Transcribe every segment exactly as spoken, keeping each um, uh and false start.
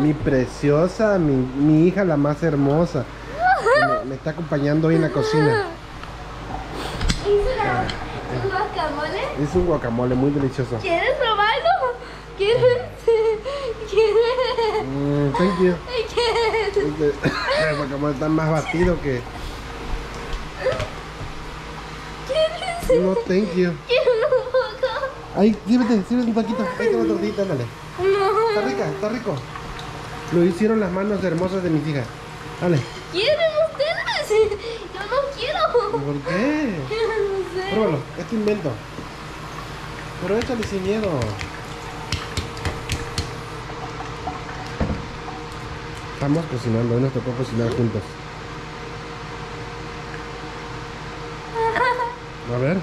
Mi preciosa, mi, mi hija la más hermosa. Me, me está acompañando hoy en la cocina. ¿Un guacamole? Es un guacamole muy delicioso. ¿Quieres probarlo? ¿Quieres? ¿Quieres? Mm, thank you. ¿Quieres? Este, el guacamole está más batido que... ¿Quieres? No, thank you. ¿Quieres un poco? Ay, sírvete, sírvete un taquito. Ahí está la tortita, ándale. No. Está rica, está rico. Lo hicieron las manos hermosas de mis hijas. Dale. ¿Quieren ustedes? Yo no quiero. ¿Por qué? No sé. Pruébalo, es tu invento. Pero échale sin miedo. Estamos cocinando, hoy nos tocó cocinar juntos. A ver.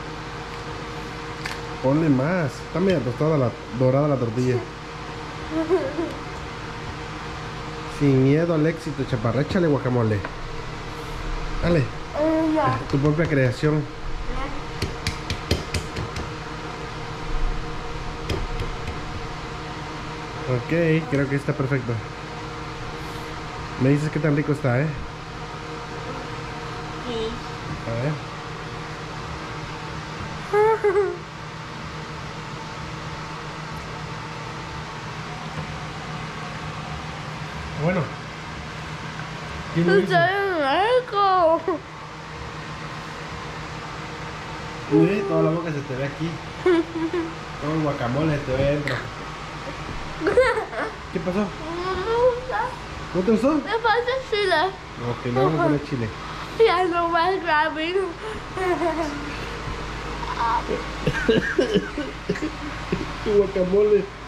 Ponle más. Está media tostada la dorada la tortilla. Sin miedo al éxito, chaparra. Échale guacamole. Dale. Eh, ya. Tu propia creación. Ok, creo que está perfecto. Me dices qué tan rico está, ¿eh? Sí. A ver. Bueno. ¿Quién lo hizo? Está bien rico. Uy, toda la boca se te ve aquí. Todo el guacamole te ve dentro. ¿Qué pasó? No me gusta. ¿No te gustó? Me falta chile. Ok, le vamos a poner chile. Ya no más rápido. Tu guacamole.